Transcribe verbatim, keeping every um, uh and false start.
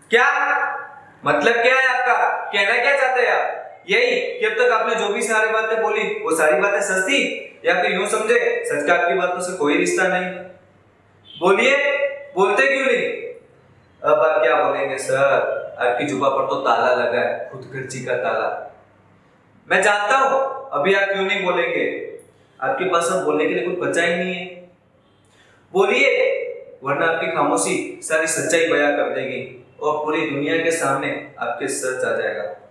क्या मतलब क्या है आपका? कहना क्या चाहते हैं आप? यही कि अब तक आपने जो भी सारी बातें बोली वो सारी बातें सच थी, या फिर यूं समझे सच का आपकी बातों से कोई रिश्ता नहीं? बोलिए, बोलते क्यों नहीं? अब आप क्या बोलेंगे सर? आपकी जुबान पर तो ताला लगा है, खुदगर्जी का ताला। मैं जानता हूं अभी आप क्यों नहीं बोलेंगे, आपके पास अब बोलने के लिए कुछ बचा ही नहीं है। बोलिए, वरना आपकी खामोशी सारी सच्चाई बयां कर देगी और पूरी दुनिया के सामने आपके सच आ जाएगा।